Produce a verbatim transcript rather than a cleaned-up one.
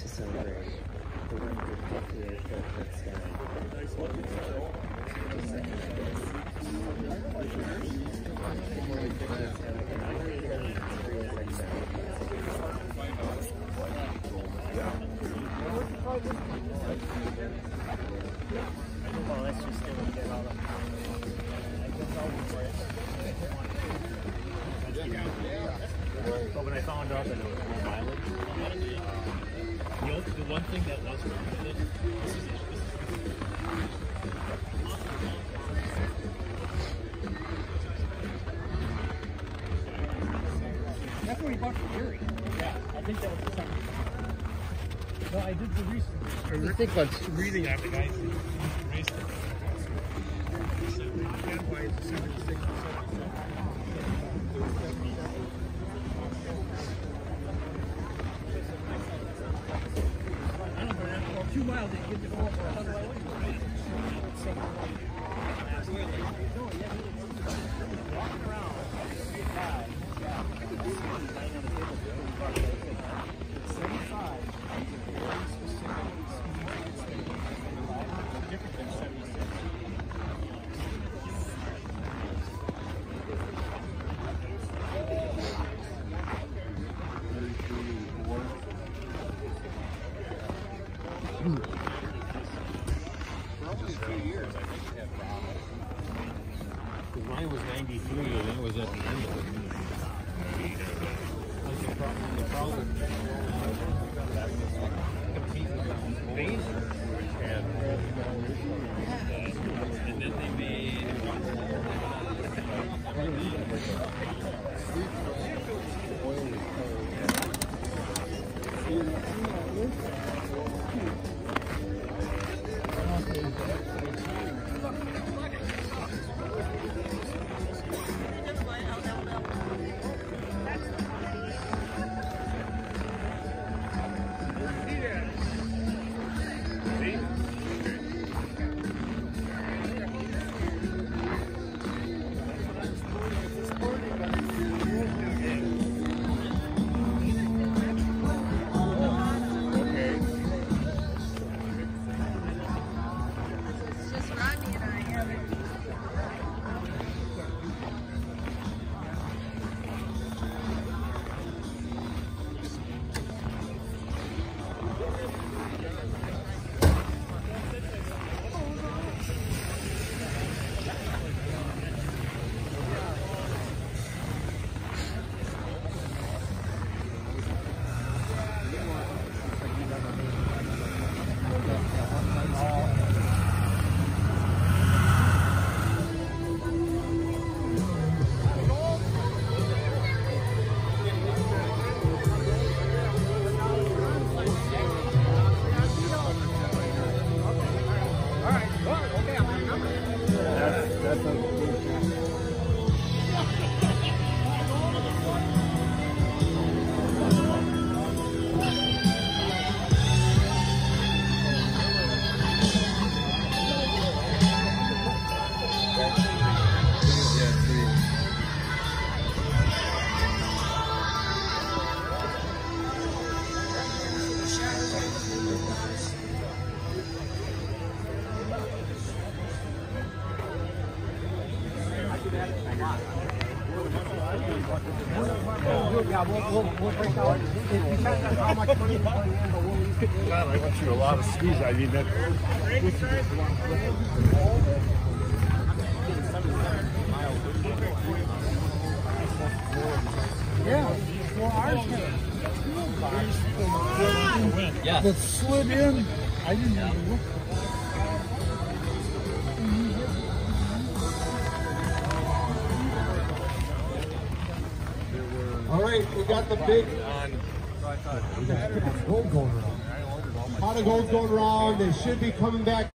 to celebrate the one good popular folk that's died. Well, let's just do it. Get all up. But when I found out that it was more mileage, you know, the one thing that was wrong with it, this is it. That's what he bought for Jerry. Yeah, I think that was the second. No, I did the research. I think what's reading on the guys who raced it. Two miles, they get to go for a hundred hours. Walking around, seventy-five. Different than seventy-six. For only a few years, I think we had problems. Because mine was ninety-three, and it was at the end of it. The problem, the problem competing with Baser, which had, and then they made Yeah, we'll, we'll, we'll break out. It depends on how much money we're putting in, but we'll leave it. God, I went through a lot of skis. I mean, that. Yeah, well, ours had Yeah. that slid in. I didn't even look. All right, we got the big pot of gold going around. Pot of gold going around. They should be coming back.